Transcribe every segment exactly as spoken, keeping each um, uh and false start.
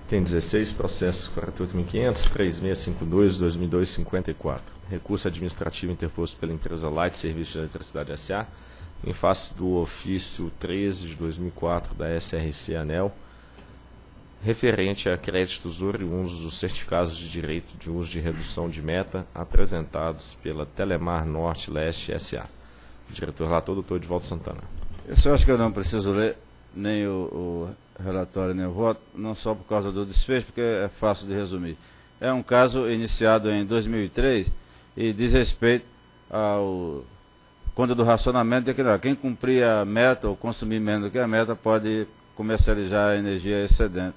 Tem dezesseis processos, quarenta e oito mil e quinhentos, três mil seiscentos e cinquenta e dois, dois mil e dois, cinquenta e quatro. Recurso administrativo interposto pela empresa Light Serviços de Eletricidade S A, em face do ofício treze de dois mil e quatro da S R C ANEEL, referente a créditos oriundos dos certificados de direito de uso de redução de meta apresentados pela Telemar Norte Leste S A. Diretor relator, doutor Edivaldo Santana. Isso eu acho que eu não preciso ler nem o, o relatório nem o voto, não só por causa do desfecho, porque é fácil de resumir. É um caso iniciado em dois mil e três e diz respeito ao conta do racionamento de que não, quem cumprir a meta ou consumir menos do que a meta pode comercializar a energia excedente.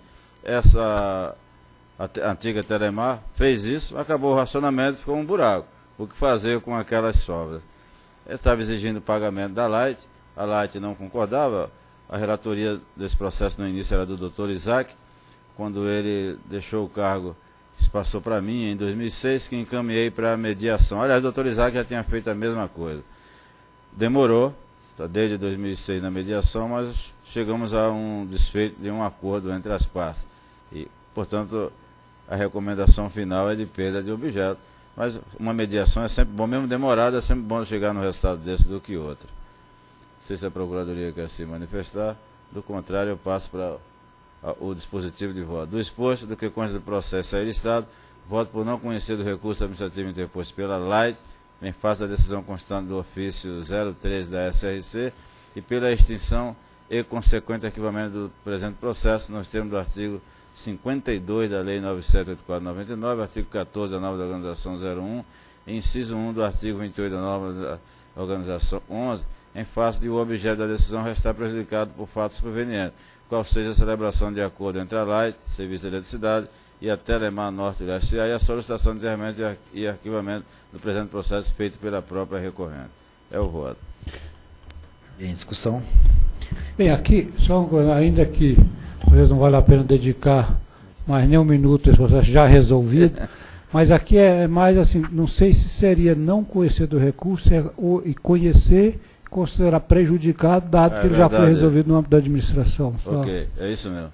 Essa a antiga Telemar fez isso, acabou o racionamento, ficou um buraco. O que fazer com aquelas sobras? Ele estava exigindo o pagamento da Light, a Light não concordava. A relatoria desse processo no início era do doutor Isaac. Quando ele deixou o cargo, isso passou para mim em dois mil e seis, que encaminhei para a mediação. Aliás, o doutor Isaac já tinha feito a mesma coisa. Demorou, está desde dois mil e seis na mediação, mas chegamos a um desfecho de um acordo entre as partes. E, portanto, a recomendação final é de perda de objeto. Mas uma mediação é sempre bom, mesmo demorada, é sempre bom chegar no resultado desse do que outra. Não sei se a Procuradoria quer se manifestar, do contrário eu passo para o dispositivo de voto. Do exposto, do que consta do processo aí listado, voto por não conhecer do recurso administrativo interposto pela Light, em face da decisão constante do ofício zero três da S R C, e pela extinção e consequente arquivamento do presente processo, nos termos do artigo cinquenta e dois da Lei nove mil setecentos e oitenta e quatro de noventa e nove, artigo quatorze da norma da Organização zero um, e inciso um do artigo vinte e oito da norma da Organização onze, em face de o objeto da decisão restar prejudicado por fatos provenientes, qual seja a celebração de acordo entre a Light, Serviço de Eletricidade, e a Telemar Norte Leste e a solicitação de encerramento e arquivamento do presente processo feito pela própria recorrente. É o voto. Em discussão. Bem, aqui, só uma coisa, ainda que talvez não vale a pena dedicar mais nem um minuto a esse processo já resolvido, mas aqui é mais assim, não sei se seria não conhecer do recurso é, ou, e conhecer e considerar prejudicado, dado é, que ele verdade, já foi resolvido no âmbito da administração. Só. Ok, é isso mesmo.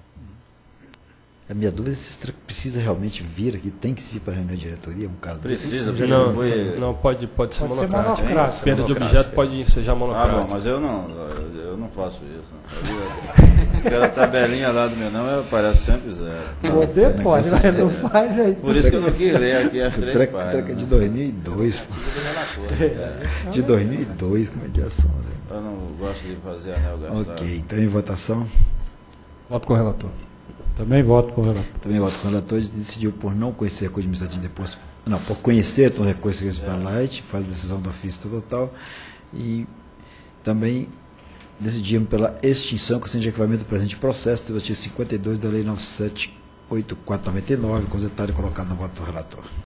A minha dúvida é se precisa realmente vir aqui, tem que se vir para a reunião de diretoria, um caso precisa, desse. Não, foi... não pode, pode ser pode monocrático. Ser monocrático. Perda de objeto pode ser já monocrático. Ah, bom, mas eu não, eu não faço isso. Aquela tabelinha lá do meu nome aparece sempre zero. Poder pode, mas não faz aí. Por isso que eu não quis ler aqui as três treca, páginas. Treca de dois mil e dois. Pô. De dois mil e dois, com mediação. Né? Eu não gosto de fazer anel gastado. Ok, então em votação. Voto com o relator. Também voto com o relator. Também voto com o relator. Decidiu por não conhecer a recurso administrativo de depois. Não, por conhecer o recurso para a Light, faz a decisão do ofício total. E também decidimos pela extinção com de arquivamento do presente processo, do artigo cinquenta e dois da Lei nove mil setecentos e oitenta e quatro de noventa e nove, com os detalhes colocados no voto do relator.